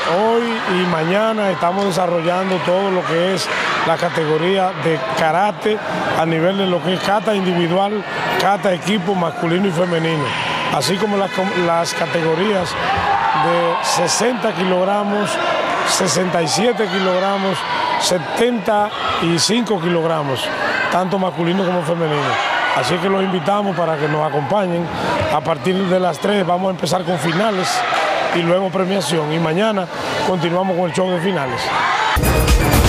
Hoy y mañana estamos desarrollando todo lo que es la categoría de karate a nivel de lo que es kata individual, kata equipo masculino y femenino, así como las categorías de 60 kilogramos, 67 kilogramos, 75 kilogramos, tanto masculino como femenino. Así que los invitamos para que nos acompañen. A partir de las 3 vamos a empezar con finales y luego premiación. Y mañana continuamos con el show de finales.